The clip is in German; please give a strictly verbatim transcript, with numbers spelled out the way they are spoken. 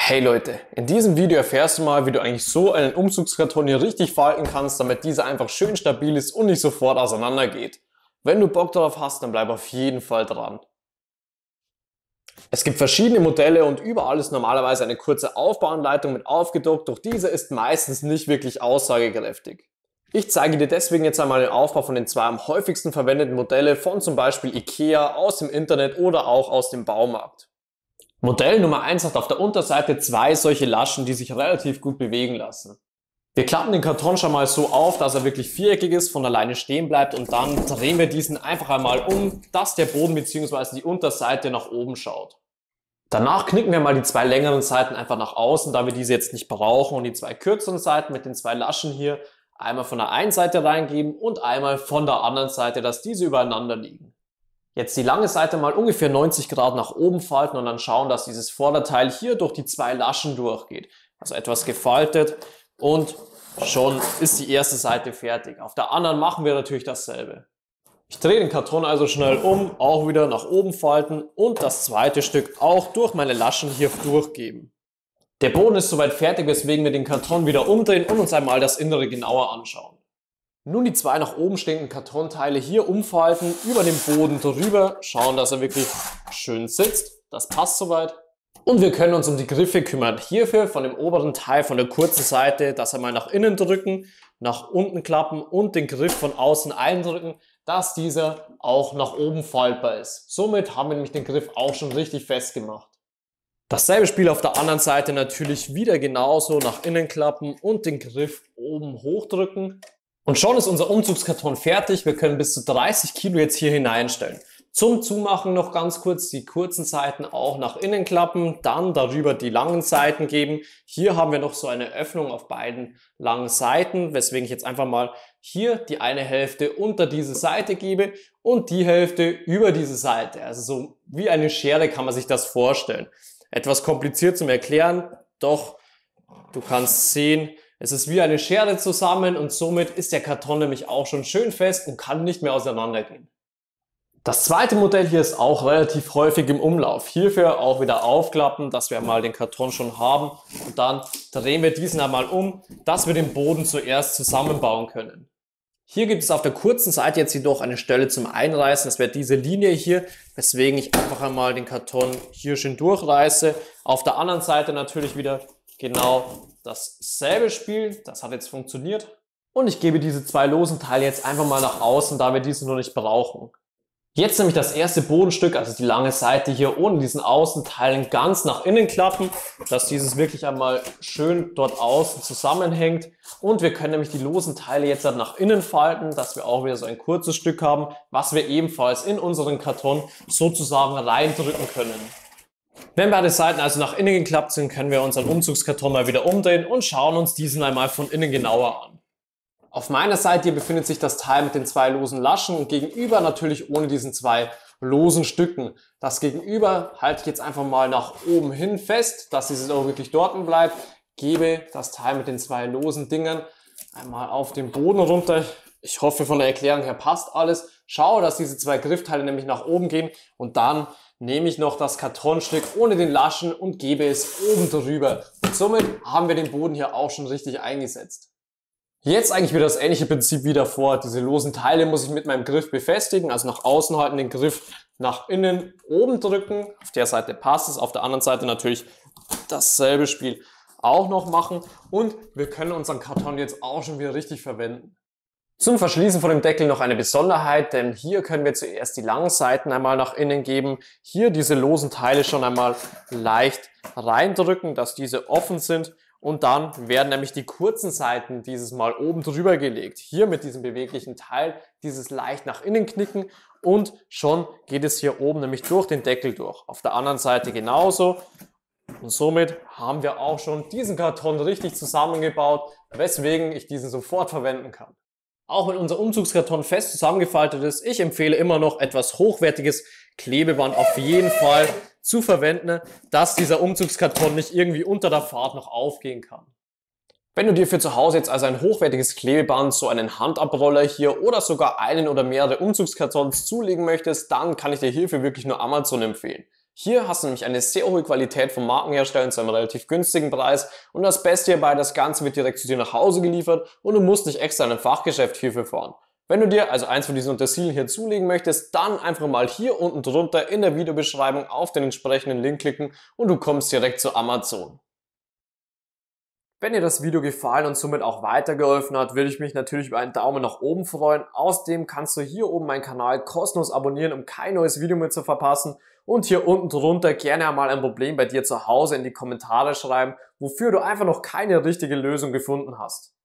Hey Leute, in diesem Video erfährst du mal, wie du eigentlich so einen Umzugskarton hier richtig falten kannst, damit dieser einfach schön stabil ist und nicht sofort auseinander geht. Wenn du Bock darauf hast, dann bleib auf jeden Fall dran. Es gibt verschiedene Modelle und überall ist normalerweise eine kurze Aufbauanleitung mit aufgedruckt, doch diese ist meistens nicht wirklich aussagekräftig. Ich zeige dir deswegen jetzt einmal den Aufbau von den zwei am häufigsten verwendeten Modelle von zum Beispiel IKEA, aus dem Internet oder auch aus dem Baumarkt. Modell Nummer eins hat auf der Unterseite zwei solche Laschen, die sich relativ gut bewegen lassen. Wir klappen den Karton schon mal so auf, dass er wirklich viereckig ist, von alleine stehen bleibt und dann drehen wir diesen einfach einmal um, dass der Boden bzw. die Unterseite nach oben schaut. Danach knicken wir mal die zwei längeren Seiten einfach nach außen, da wir diese jetzt nicht brauchen, und die zwei kürzeren Seiten mit den zwei Laschen hier einmal von der einen Seite reingeben und einmal von der anderen Seite, dass diese übereinander liegen. Jetzt die lange Seite mal ungefähr neunzig Grad nach oben falten und dann schauen, dass dieses Vorderteil hier durch die zwei Laschen durchgeht. Also etwas gefaltet und schon ist die erste Seite fertig. Auf der anderen machen wir natürlich dasselbe. Ich drehe den Karton also schnell um, auch wieder nach oben falten und das zweite Stück auch durch meine Laschen hier durchgeben. Der Boden ist soweit fertig, weswegen wir den Karton wieder umdrehen und uns einmal das Innere genauer anschauen. Nun die zwei nach oben stehenden Kartonteile hier umfalten, über den Boden drüber, schauen, dass er wirklich schön sitzt. Das passt soweit. Und wir können uns um die Griffe kümmern. Hierfür von dem oberen Teil, von der kurzen Seite, das einmal nach innen drücken, nach unten klappen und den Griff von außen eindrücken, dass dieser auch nach oben faltbar ist. Somit haben wir nämlich den Griff auch schon richtig festgemacht. Dasselbe Spiel auf der anderen Seite natürlich wieder genauso, nach innen klappen und den Griff oben hochdrücken. Und schon ist unser Umzugskarton fertig. Wir können bis zu dreißig Kilo jetzt hier hineinstellen. Zum Zumachen noch ganz kurz die kurzen Seiten auch nach innen klappen, dann darüber die langen Seiten geben. Hier haben wir noch so eine Öffnung auf beiden langen Seiten, weswegen ich jetzt einfach mal hier die eine Hälfte unter diese Seite gebe und die Hälfte über diese Seite. Also so wie eine Schere kann man sich das vorstellen. Etwas kompliziert zum Erklären, doch du kannst sehen, es ist wie eine Schere zusammen und somit ist der Karton nämlich auch schon schön fest und kann nicht mehr auseinandergehen. Das zweite Modell hier ist auch relativ häufig im Umlauf. Hierfür auch wieder aufklappen, dass wir mal den Karton schon haben und dann drehen wir diesen einmal um, dass wir den Boden zuerst zusammenbauen können. Hier gibt es auf der kurzen Seite jetzt jedoch eine Stelle zum Einreißen, das wäre diese Linie hier, weswegen ich einfach einmal den Karton hier schön durchreiße. Auf der anderen Seite natürlich wieder genau dasselbe Spiel, das hat jetzt funktioniert. Und ich gebe diese zwei losen Teile jetzt einfach mal nach außen, da wir diese noch nicht brauchen. Jetzt nämlich das erste Bodenstück, also die lange Seite hier ohne diesen Außenteilen ganz nach innen klappen, dass dieses wirklich einmal schön dort außen zusammenhängt. Und wir können nämlich die losen Teile jetzt nach innen falten, dass wir auch wieder so ein kurzes Stück haben, was wir ebenfalls in unseren Karton sozusagen reindrücken können. Wenn beide Seiten also nach innen geklappt sind, können wir unseren Umzugskarton mal wieder umdrehen und schauen uns diesen einmal von innen genauer an. Auf meiner Seite hier befindet sich das Teil mit den zwei losen Laschen und gegenüber natürlich ohne diesen zwei losen Stücken. Das Gegenüber halte ich jetzt einfach mal nach oben hin fest, dass dieses auch wirklich dort bleibt. Gebe das Teil mit den zwei losen Dingern einmal auf den Boden runter. Ich hoffe, von der Erklärung her passt alles. Schaue, dass diese zwei Griffteile nämlich nach oben gehen und dann nehme ich noch das Kartonstück ohne den Laschen und gebe es oben drüber. Und somit haben wir den Boden hier auch schon richtig eingesetzt. Jetzt eigentlich wieder das ähnliche Prinzip wie davor. Diese losen Teile muss ich mit meinem Griff befestigen, also nach außen halten, den Griff nach innen oben drücken. Auf der Seite passt es, auf der anderen Seite natürlich dasselbe Spiel auch noch machen. Und wir können unseren Karton jetzt auch schon wieder richtig verwenden. Zum Verschließen von dem Deckel noch eine Besonderheit, denn hier können wir zuerst die langen Seiten einmal nach innen geben. Hier diese losen Teile schon einmal leicht reindrücken, dass diese offen sind. Und dann werden nämlich die kurzen Seiten dieses Mal oben drüber gelegt. Hier mit diesem beweglichen Teil dieses leicht nach innen knicken und schon geht es hier oben nämlich durch den Deckel durch. Auf der anderen Seite genauso. Und somit haben wir auch schon diesen Karton richtig zusammengebaut, weswegen ich diesen sofort verwenden kann. Auch wenn unser Umzugskarton fest zusammengefaltet ist, ich empfehle immer noch etwas hochwertiges Klebeband auf jeden Fall zu verwenden, dass dieser Umzugskarton nicht irgendwie unter der Fahrt noch aufgehen kann. Wenn du dir für zu Hause jetzt also ein hochwertiges Klebeband, so einen Handabroller hier oder sogar einen oder mehrere Umzugskartons zulegen möchtest, dann kann ich dir hierfür wirklich nur Amazon empfehlen. Hier hast du nämlich eine sehr hohe Qualität vom Markenhersteller zu einem relativ günstigen Preis und das Beste hierbei, das Ganze wird direkt zu dir nach Hause geliefert und du musst nicht extra in ein Fachgeschäft hierfür fahren. Wenn du dir also eins von diesen Utensilien hier zulegen möchtest, dann einfach mal hier unten drunter in der Videobeschreibung auf den entsprechenden Link klicken und du kommst direkt zu Amazon. Wenn dir das Video gefallen und somit auch weitergeholfen hat, würde ich mich natürlich über einen Daumen nach oben freuen. Außerdem kannst du hier oben meinen Kanal kostenlos abonnieren, um kein neues Video mehr zu verpassen. Und hier unten drunter gerne einmal ein Problem bei dir zu Hause in die Kommentare schreiben, wofür du einfach noch keine richtige Lösung gefunden hast.